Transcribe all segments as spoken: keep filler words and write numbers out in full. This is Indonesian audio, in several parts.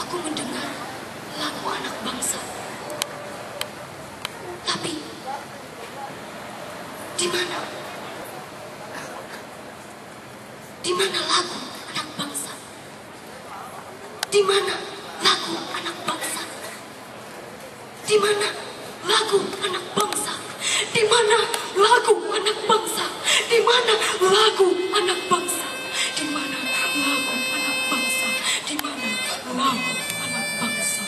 aku mendengar lagu anak bangsa. Tapi di mana? Di mana lagu anak bangsa? Di mana lagu anak bangsa? Di mana lagu anak bangsa? Di mana lagu anak bangsa? Di mana lagu anak bangsa? Di mana lagu anak bangsa? Di mana lagu anak bangsa?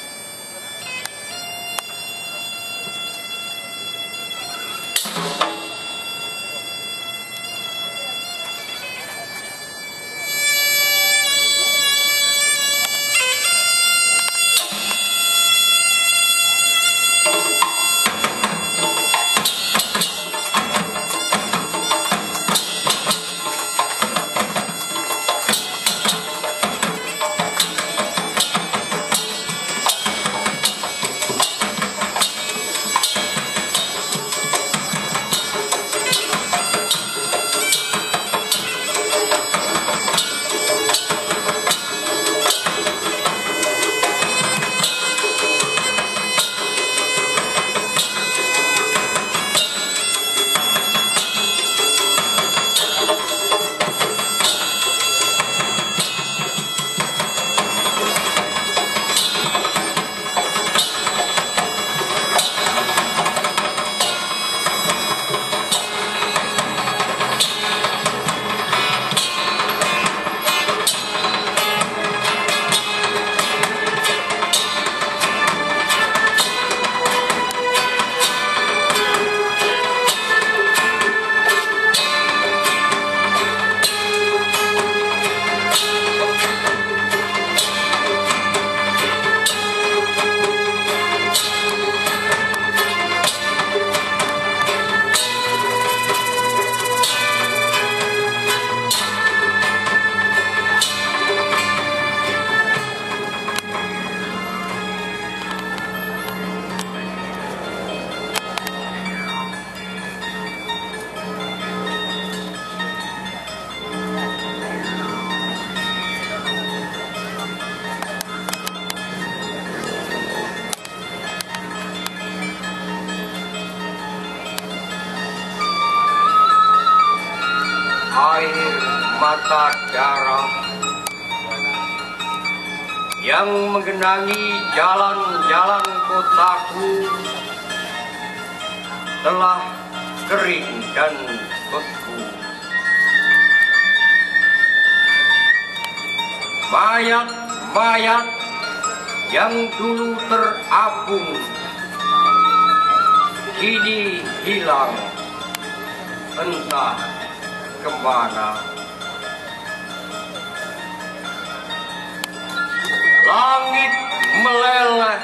Air mata darah yang menggenangi jalan-jalan kotaku telah kering dan beku. Mayat-mayat yang dulu terapung kini hilang entah kemana. Langit meleleh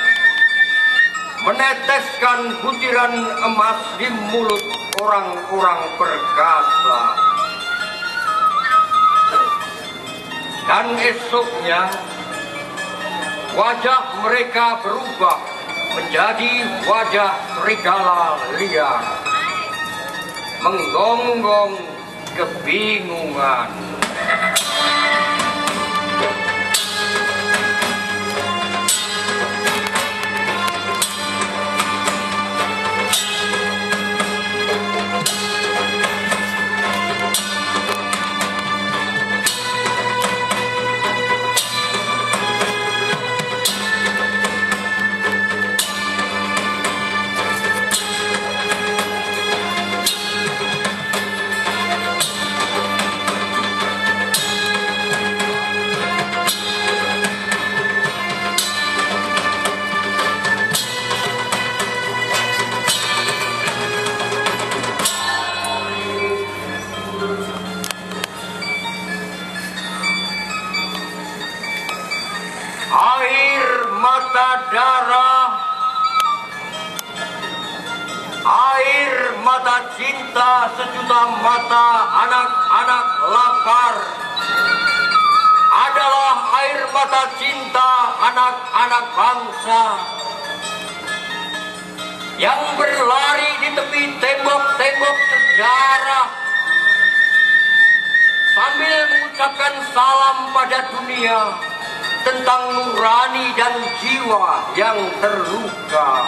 meneteskan butiran emas di mulut orang-orang perkasa. Dan esoknya wajah mereka berubah menjadi wajah serigala liar, menggonggong kebingungan. Air mata darah, air mata cinta sejuta mata anak-anak lapar adalah air mata cinta anak-anak bangsa yang berlari di tepi tembok-tembok sejarah sambil mengucapkan salam pada dunia tentang nurani dan jiwa yang terluka.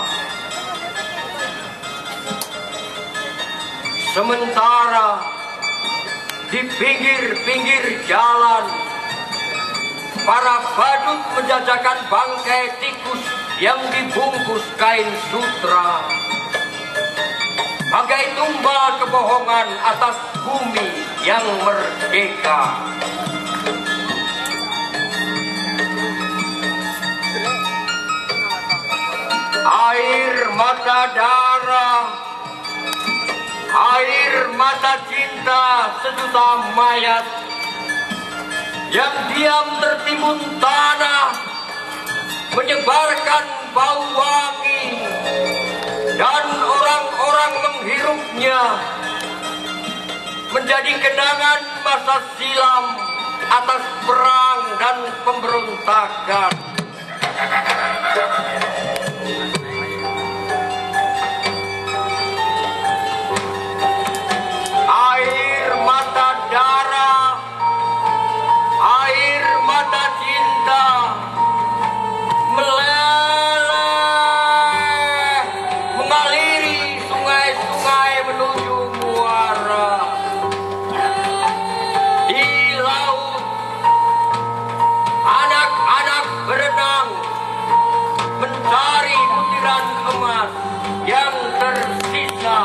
Sementara di pinggir-pinggir jalan, para badut menjajakan bangkai tikus yang dibungkus kain sutra, bagai tumbal kebohongan atas bumi yang merdeka. Air mata darah, air mata cinta sejuta mayat yang diam tertimbun tanah, menyebarkan bau wangi, dan orang-orang menghirupnya, menjadi kenangan masa silam atas perang dan pemberontakan. Air mata darah, air mata cinta meleleh mengaliri sungai-sungai menuju muara. Di laut, anak-anak berenang mencari butiran emas yang tersisa.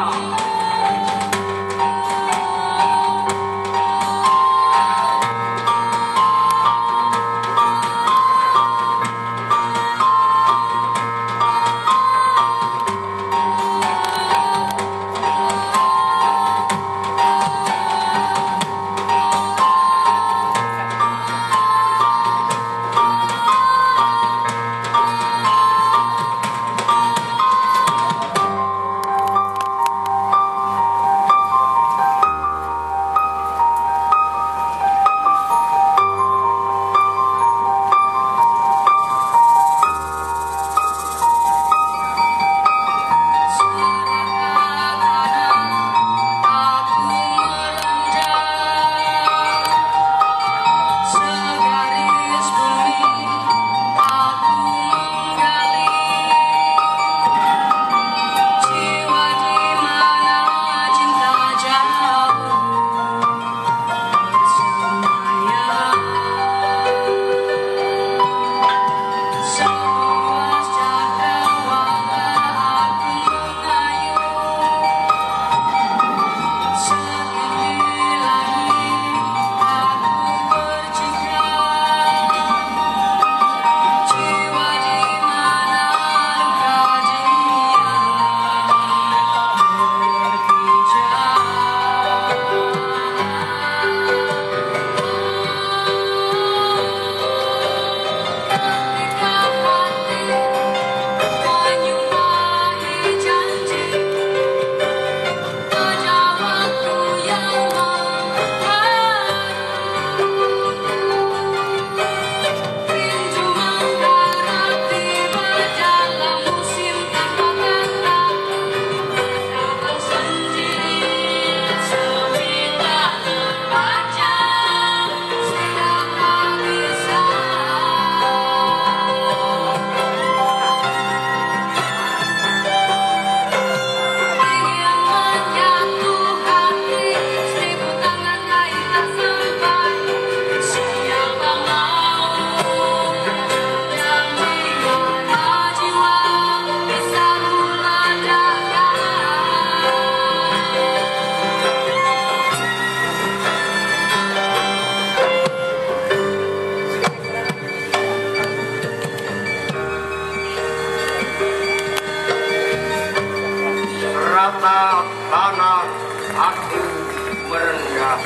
Tanah aku merendah,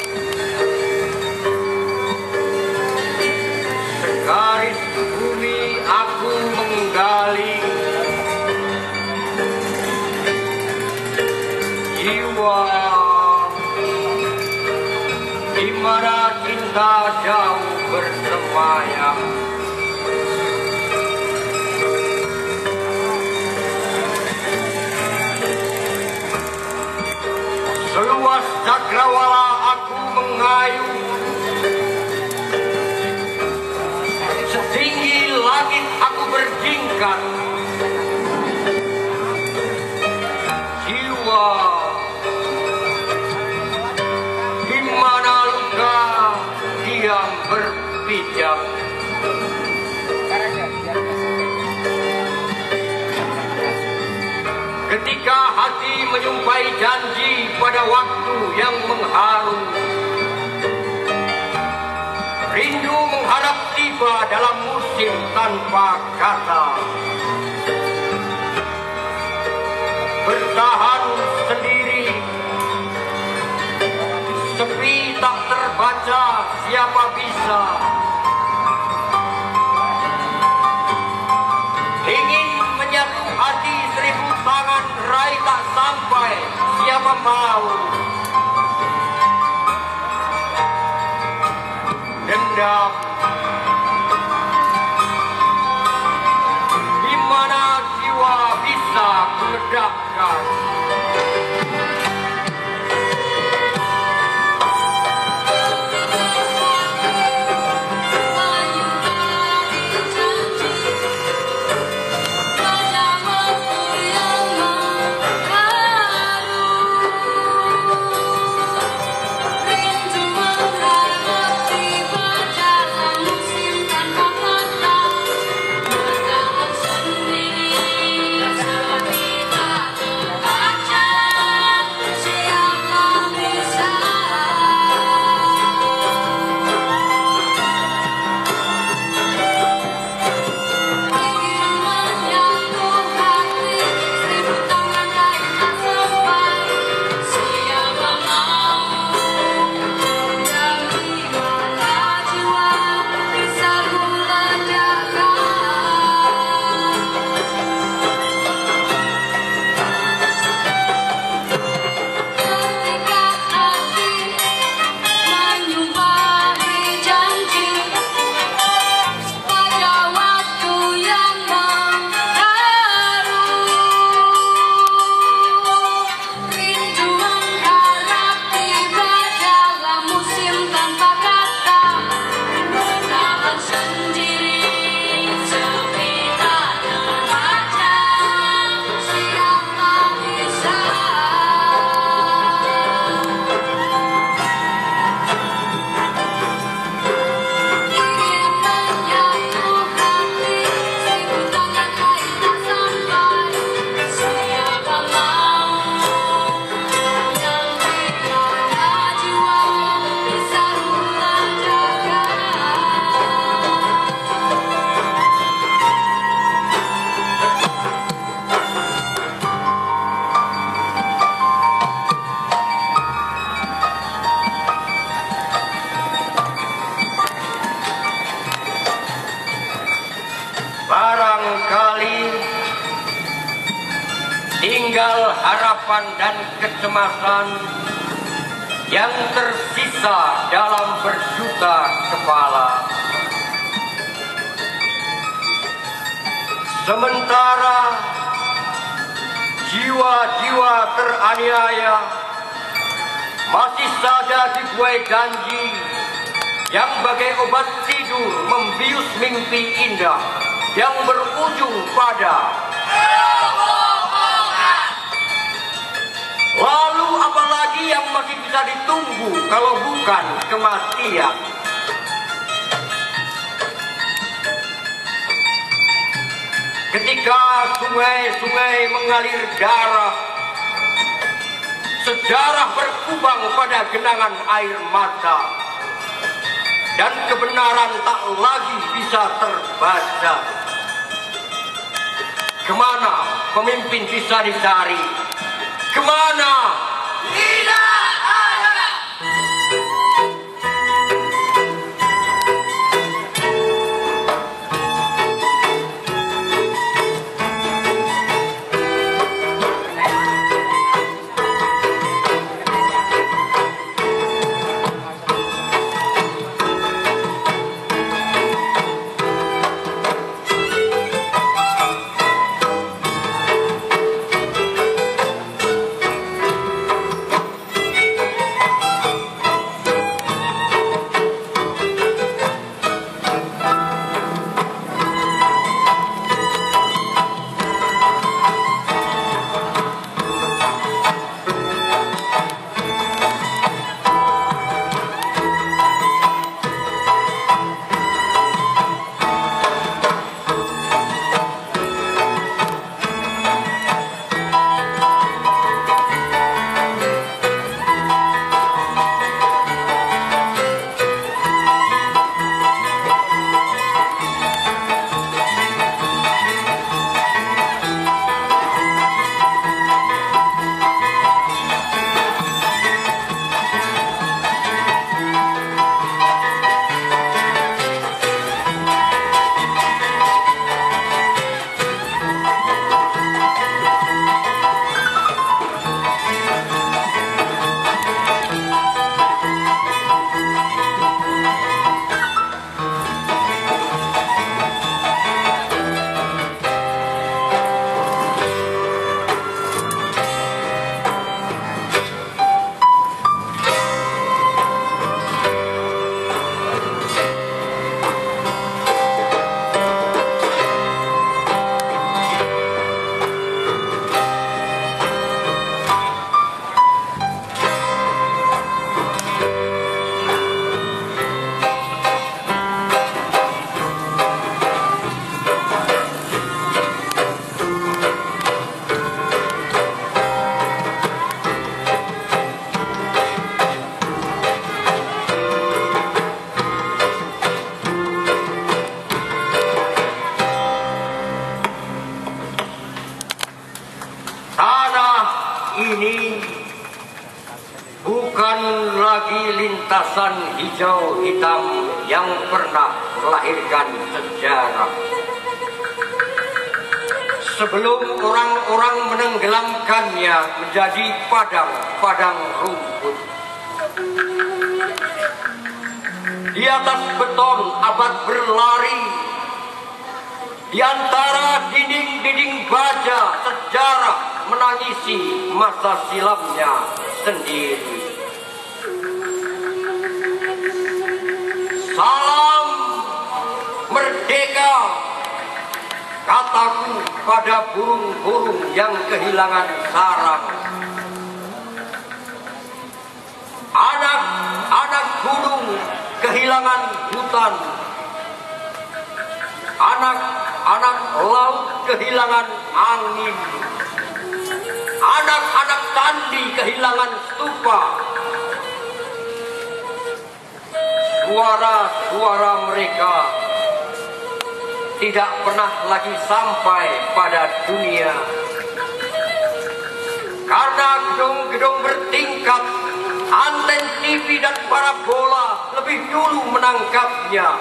segaris bumi aku menggali, jiwa di mana cinta jauh bersemayam. Seluas cakrawala aku mengayuh, langit aku berjingkat. Jiwa di mana luka diam berpijak. Ketika hati menyumpai janji pada waktu yang mengharu, rindu mengharap tiba dalam musim tanpa kata. Bertahan sendiri, sepi tak terbaca, siapa bisa. Ingin menyatu hati seribu tangan, rai tak sampai, siapa mau. Dendam, di mana jiwa bisa meledakkan. Barangkali tinggal harapan dan kecemasan yang tersisa dalam berjuta kepala. Sementara jiwa-jiwa teraniaya masih saja dibuai janji yang bagai obat tidur membius mimpi indah yang berujung pada lalu apalagi yang masih bisa ditunggu kalau bukan kematian. Ketika sungai-sungai mengalir darah, sejarah berkubang pada genangan air mata, dan kebenaran tak lagi bisa terbaca. Kemana pemimpin bisa dicari? Kemana? Tidak ada. lagi lintasan hijau hitam yang pernah melahirkan sejarah. Sebelum orang-orang menenggelamkannya menjadi padang-padang rumput. Di atas beton abad berlari, di antara dinding-dinding baja sejarah menangisi masa silamnya sendiri. Salam merdeka, kataku pada burung-burung yang kehilangan sarang. Anak-anak gunung kehilangan hutan. Anak-anak laut kehilangan angin. Anak-anak candi kehilangan stupa. Suara-suara mereka tidak pernah lagi sampai pada dunia. Karena gedung-gedung bertingkat, anten T V dan parabola lebih dulu menangkapnya.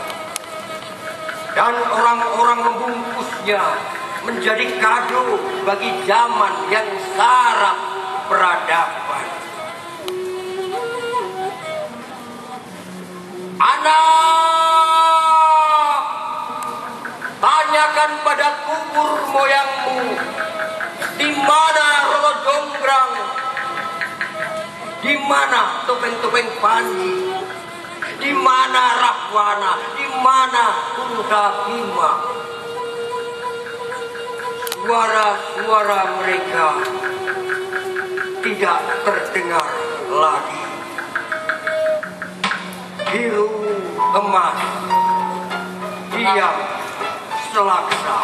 Dan orang-orang membungkusnya menjadi kado bagi zaman yang syarat peradaban. Anak, tanyakan pada kubur moyangmu, di mana Roro Jonggrang, di mana topeng-topeng Panji, di mana Rahwana, di mana Kunta Bima. Suara-suara mereka tidak terdengar lagi. Biru emas, diam selaksa.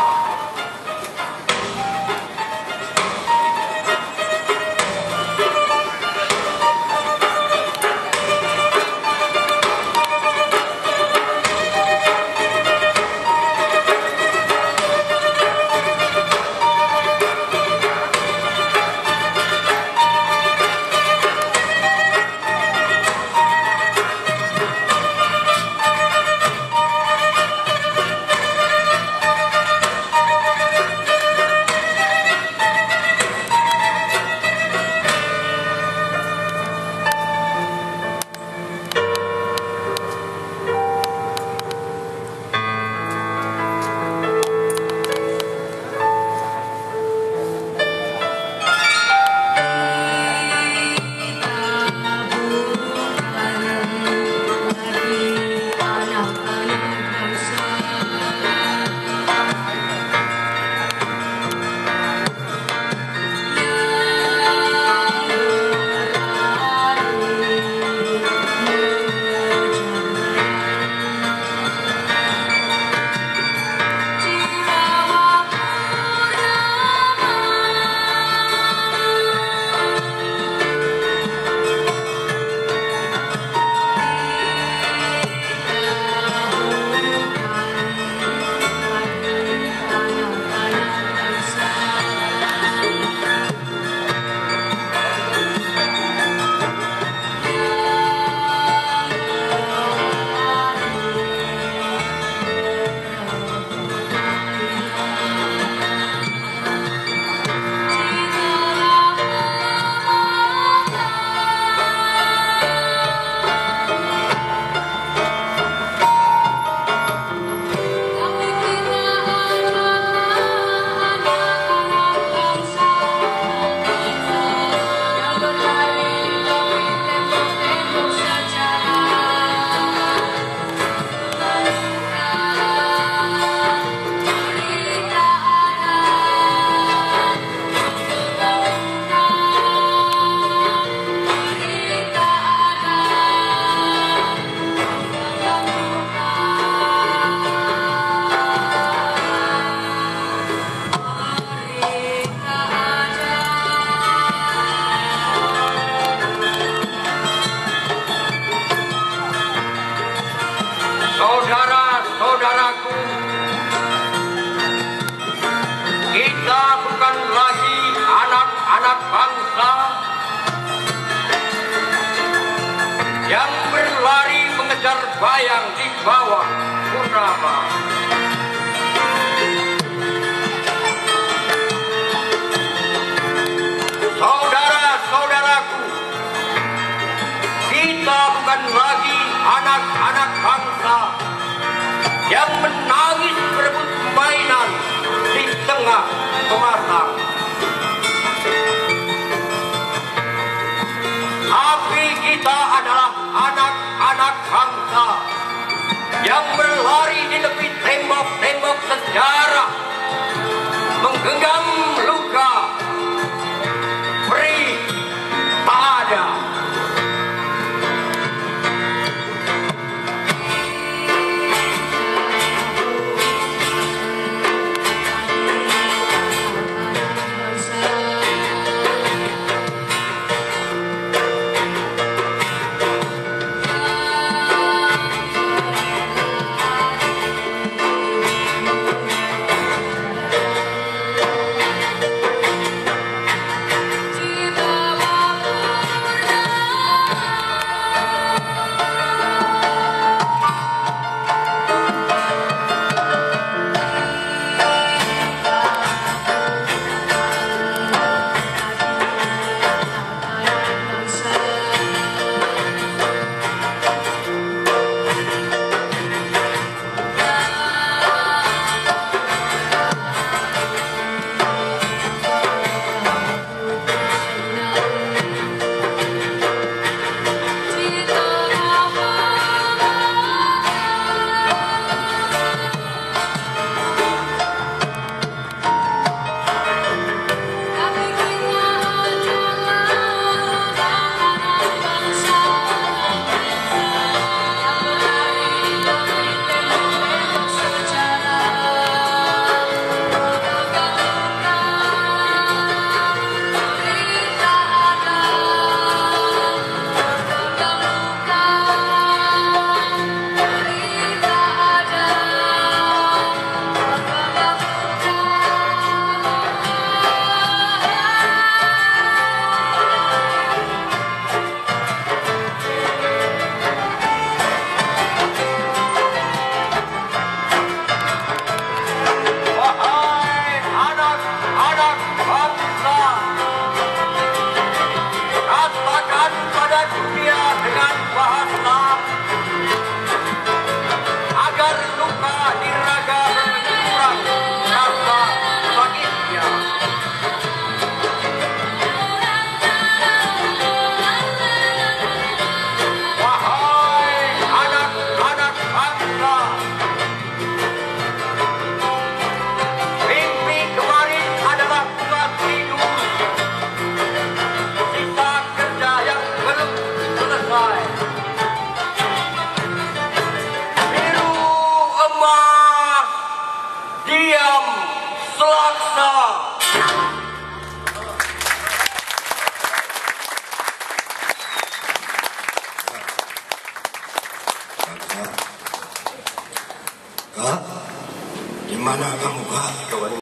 terbayang di bawah purnama. Saudara-saudaraku, kita bukan lagi anak-anak bangsa yang menangis berebut mainan di tengah pematang. Tapi kita adalah anak-anak bangsa yang berlari di tepi tembok-tembok sejarah, menggenggam luka, beri tak ada. Diam selaksa. Kak, di mana kamu, Kak?